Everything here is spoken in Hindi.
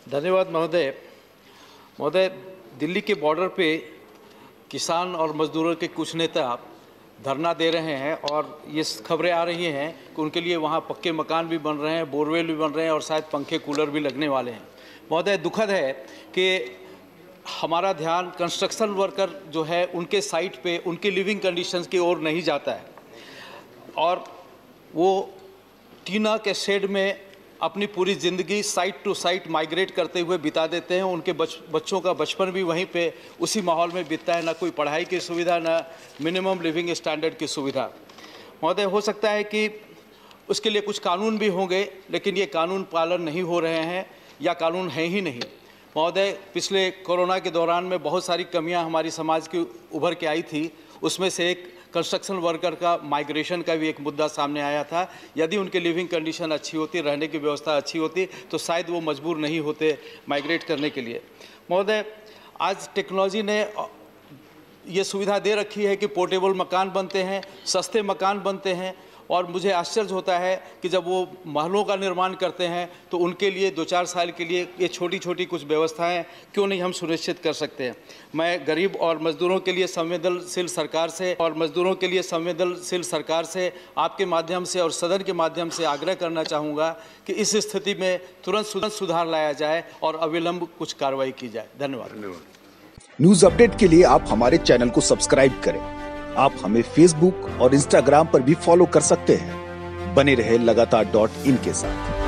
धन्यवाद महोदय। महोदय, दिल्ली के बॉर्डर पे किसान और मजदूरों के कुछ नेता धरना दे रहे हैं और ये खबरें आ रही हैं कि उनके लिए वहाँ पक्के मकान भी बन रहे हैं, बोरवेल भी बन रहे हैं और शायद पंखे कूलर भी लगने वाले हैं। महोदय, दुखद है कि हमारा ध्यान कंस्ट्रक्शन वर्कर जो है उनके साइट पे उनकी लिविंग कंडीशंस की ओर नहीं जाता है और वो टीना के शेड में अपनी पूरी ज़िंदगी साइट टू साइट माइग्रेट करते हुए बिता देते हैं। उनके बच्चों का बचपन भी वहीं पे उसी माहौल में बीतता है, ना कोई पढ़ाई की सुविधा, ना मिनिमम लिविंग स्टैंडर्ड की सुविधा। महोदय, हो सकता है कि उसके लिए कुछ कानून भी होंगे, लेकिन ये कानून पालन नहीं हो रहे हैं या कानून है ही नहीं। महोदय, पिछले कोरोना के दौरान में बहुत सारी कमियां हमारी समाज की उभर के आई थी। उसमें से एक कंस्ट्रक्शन वर्कर का माइग्रेशन का भी एक मुद्दा सामने आया था। यदि उनकी लिविंग कंडीशन अच्छी होती, रहने की व्यवस्था अच्छी होती, तो शायद वो मजबूर नहीं होते माइग्रेट करने के लिए। महोदय, आज टेक्नोलॉजी ने ये सुविधा दे रखी है कि पोर्टेबल मकान बनते हैं, सस्ते मकान बनते हैं और मुझे आश्चर्य होता है कि जब वो महलों का निर्माण करते हैं तो उनके लिए 2-4 साल के लिए ये छोटी छोटी कुछ व्यवस्थाएं क्यों नहीं हम सुनिश्चित कर सकते हैं। मैं गरीब और मजदूरों के लिए संवेदनशील सरकार से आपके माध्यम से और सदन के माध्यम से आग्रह करना चाहूँगा कि इस स्थिति में तुरंत सुधार लाया जाए और अविलंब कुछ कार्रवाई की जाए। धन्यवाद। न्यूज अपडेट के लिए आप हमारे चैनल को सब्सक्राइब करें। आप हमें फेसबुक और इंस्टाग्राम पर भी फॉलो कर सकते हैं। बने रहे लगातार .in के साथ।